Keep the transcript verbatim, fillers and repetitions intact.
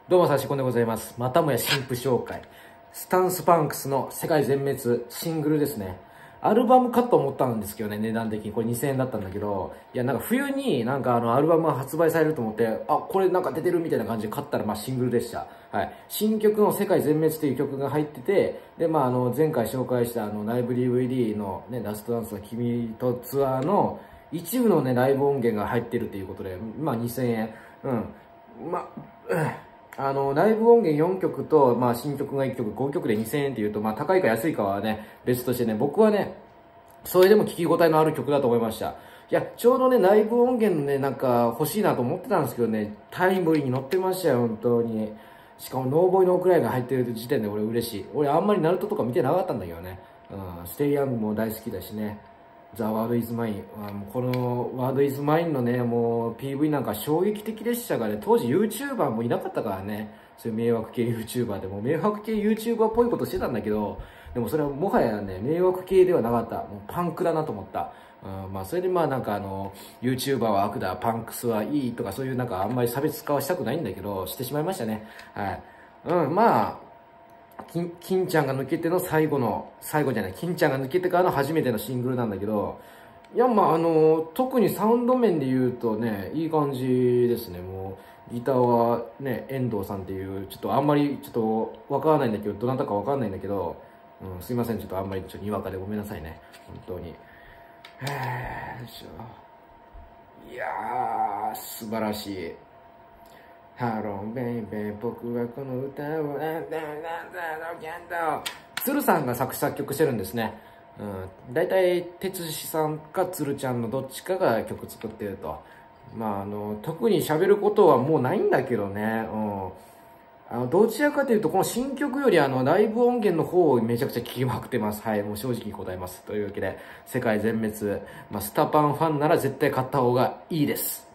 どうも、さしこんでございます。またもや新婦紹介。スタンスパンクスの世界全滅シングルですね。アルバムかと思ったんですけどね、値段的に。これにせんえんだったんだけど、いや、なんか冬になんかあのアルバムが発売されると思って、あ、これなんか出てるみたいな感じで買ったら、まあシングルでした。はい。新曲の世界全滅という曲が入ってて、で、まああの前回紹介したあのライブ ディーブイディー のね、ラストダンスの君とツアーの一部のね、ライブ音源が入ってるということで、まあにせんえん。うん。まあ、うんあの、ライブ音源よんきょくと、まあ、新曲がいっきょく、ごきょくでにせんえんっていうと、まあ、高いか安いかはね、別としてね、僕はね、それでも聴き応えのある曲だと思いました。いや、ちょうどね、ライブ音源ね、なんか欲しいなと思ってたんですけどね、タイムリーに乗ってましたよ、本当に。しかも、ノーボーイのくらいが入ってる時点で俺嬉しい。俺あんまりナルトとか見てなかったんだけどね。うん、ステイヤングも大好きだしね。ザ・ワード・イズ・マイン。このワード・イズ・マインのね、もう ピーブイ なんか衝撃的でしたがね、当時 YouTuber もいなかったからね、そういう迷惑系 YouTuber でも、迷惑系 YouTuber っぽいことしてたんだけど、でもそれはもはやね、迷惑系ではなかった。もうパンクだなと思った。うん、まあそれでまあなんかあの、YouTuber は悪だ、パンクスはいいとかそういうなんかあんまり差別化はしたくないんだけど、してしまいましたね。はい。うん、まあ、金、金ちゃんが抜けての最後の、最後じゃない、金ちゃんが抜けてからの初めてのシングルなんだけど、いや、まあ、あの、特にサウンド面で言うとね、いい感じですね。もう、ギターはね、遠藤さんっていう、ちょっとあんまり、ちょっとわからないんだけど、どなたかわかんないんだけど、うん、すいません、ちょっとあんまり、ちょっとにわかでごめんなさいね。本当に。へえ、よいしょ。いやー、素晴らしい。ハローベイベー、僕はこの歌を、なんだなんだなんだ鶴さんが作詞作曲してるんですね。うん。大体、哲司さんか鶴ちゃんのどっちかが曲作ってると。まあ、あの、特に喋ることはもうないんだけどね。うん。あの、どちらかというと、この新曲よりあの、ライブ音源の方をめちゃくちゃ聴きまくってます。はい、もう正直に答えます。というわけで、世界全滅。まあ、スタパンファンなら絶対買った方がいいです。